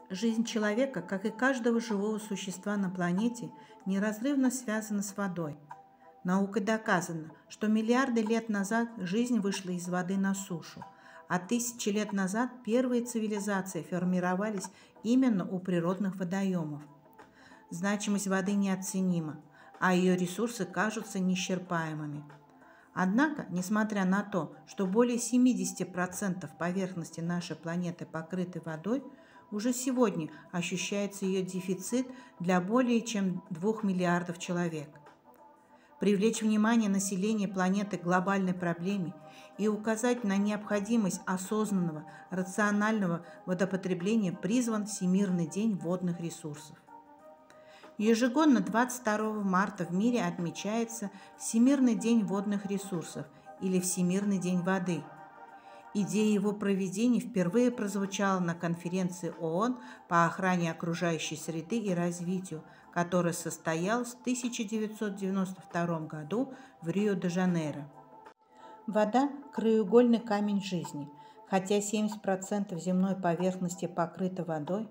Жизнь человека, как и каждого живого существа на планете, неразрывно связана с водой. Наукой доказано, что миллиарды лет назад жизнь вышла из воды на сушу, а тысячи лет назад первые цивилизации формировались именно у природных водоемов. Значимость воды неоценима, а ее ресурсы кажутся неисчерпаемыми. Однако, несмотря на то, что более 70% поверхности нашей планеты покрыты водой, уже сегодня ощущается ее дефицит для более чем 2 миллиардов человек. Привлечь внимание населения планеты к глобальной проблеме и указать на необходимость осознанного, рационального водопотребления призван Всемирный день водных ресурсов. Ежегодно 22 марта в мире отмечается Всемирный день водных ресурсов или Всемирный день воды. Идея его проведения впервые прозвучала на конференции ООН по охране окружающей среды и развитию, которая состоялась в 1992 году в Рио-де-Жанейро. Вода – краеугольный камень жизни. Хотя 70% земной поверхности покрыта водой,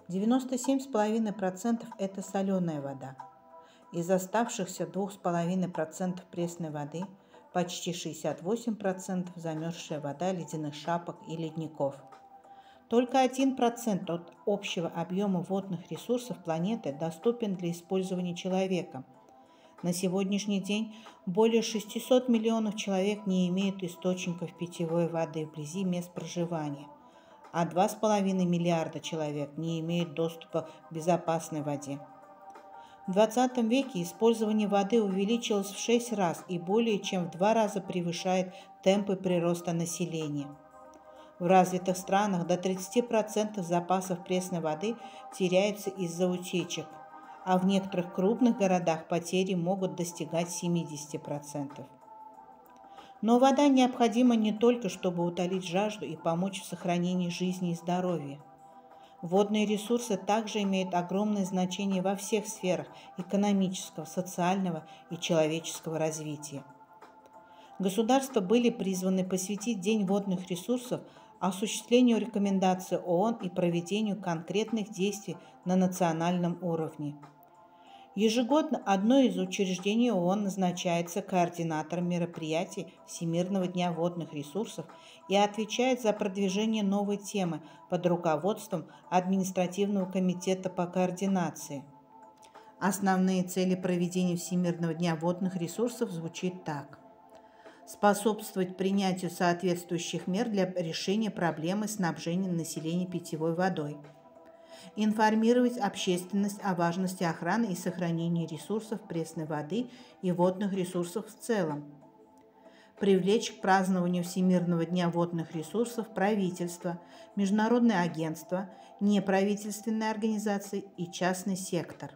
97,5% – это соленая вода. Из оставшихся 2,5% пресной воды почти 68% замерзшая вода ледяных шапок и ледников. Только 1% от общего объема водных ресурсов планеты доступен для использования человеком. На сегодняшний день более 600 миллионов человек не имеют источников питьевой воды вблизи мест проживания, а 2,5 миллиарда человек не имеют доступа к безопасной воде. В 20 веке использование воды увеличилось в 6 раз и более чем в 2 раза превышает темпы прироста населения. В развитых странах до 30% запасов пресной воды теряются из-за утечек, а в некоторых крупных городах потери могут достигать 70%. Но вода необходима не только, чтобы утолить жажду и помочь в сохранении жизни и здоровья. Водные ресурсы также имеют огромное значение во всех сферах экономического, социального и человеческого развития. Государства были призваны посвятить День водных ресурсов осуществлению рекомендаций ООН и проведению конкретных действий на национальном уровне. Ежегодно одно из учреждений ООН назначается координатором мероприятий Всемирного дня водных ресурсов и отвечает за продвижение новой темы под руководством Административного комитета по координации. Основные цели проведения Всемирного дня водных ресурсов звучат так: способствовать принятию соответствующих мер для решения проблемы снабжения населения питьевой водой, информировать общественность о важности охраны и сохранения ресурсов пресной воды и водных ресурсов в целом, привлечь к празднованию Всемирного дня водных ресурсов правительства, международные агентства, неправительственные организации и частный сектор.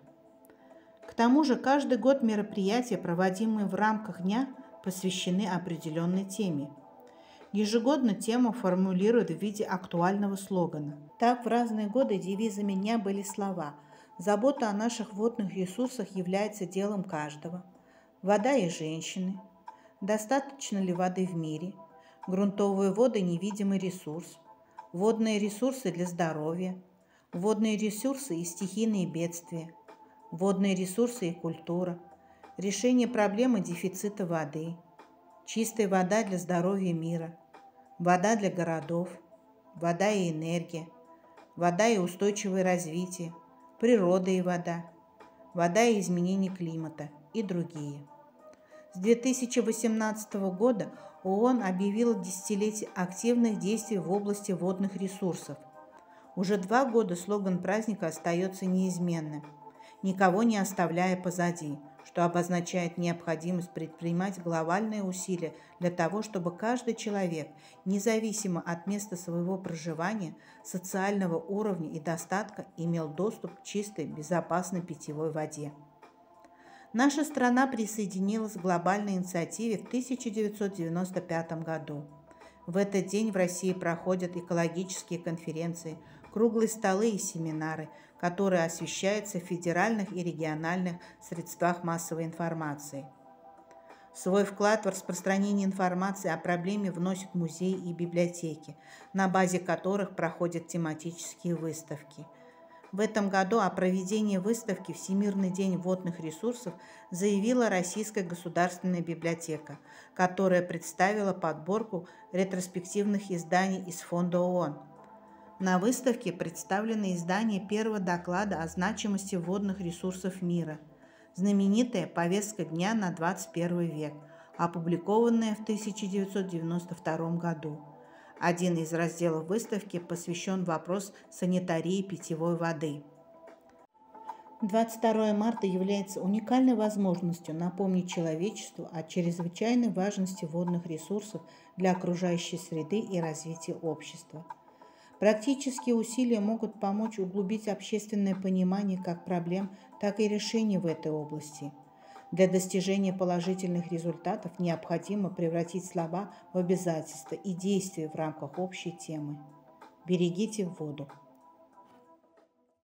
К тому же каждый год мероприятия, проводимые в рамках дня, посвящены определенной теме. Ежегодно тему формулируют в виде актуального слогана. Так, в разные годы девизами дня были слова: «Забота о наших водных ресурсах является делом каждого», «Вода и женщины», «Достаточно ли воды в мире», «Грунтовые воды – невидимый ресурс», «Водные ресурсы для здоровья», «Водные ресурсы и стихийные бедствия», «Водные ресурсы и культура», «Решение проблемы дефицита воды», «Чистая вода для здоровья мира», «Вода для городов», «Вода и энергия», «Вода и устойчивое развитие», «Природа и вода», «Вода и изменение климата» и другие. С 2018 года ООН объявила десятилетие активных действий в области водных ресурсов. Уже 2 года слоган праздника остается неизменным: «Никого не оставляя позади», что обозначает необходимость предпринимать глобальные усилия для того, чтобы каждый человек, независимо от места своего проживания, социального уровня и достатка, имел доступ к чистой, безопасной питьевой воде. Наша страна присоединилась к глобальной инициативе в 1995 году. В этот день в России проходят экологические конференции, круглые столы и семинары, которые освещаются в федеральных и региональных средствах массовой информации. Свой вклад в распространение информации о проблеме вносят музеи и библиотеки, на базе которых проходят тематические выставки. В этом году о проведении выставки «Всемирный день водных ресурсов» заявила Российская государственная библиотека, которая представила подборку ретроспективных изданий из Фонда ООН. На выставке представлены издания первого доклада о значимости водных ресурсов мира, знаменитая повестка дня на 21 век, опубликованная в 1992 году. Один из разделов выставки посвящен вопросу санитарии питьевой воды. 22 марта является уникальной возможностью напомнить человечеству о чрезвычайной важности водных ресурсов для окружающей среды и развития общества. Практические усилия могут помочь углубить общественное понимание как проблем, так и решений в этой области. Для достижения положительных результатов необходимо превратить слова в обязательства и действия в рамках общей темы. Берегите воду.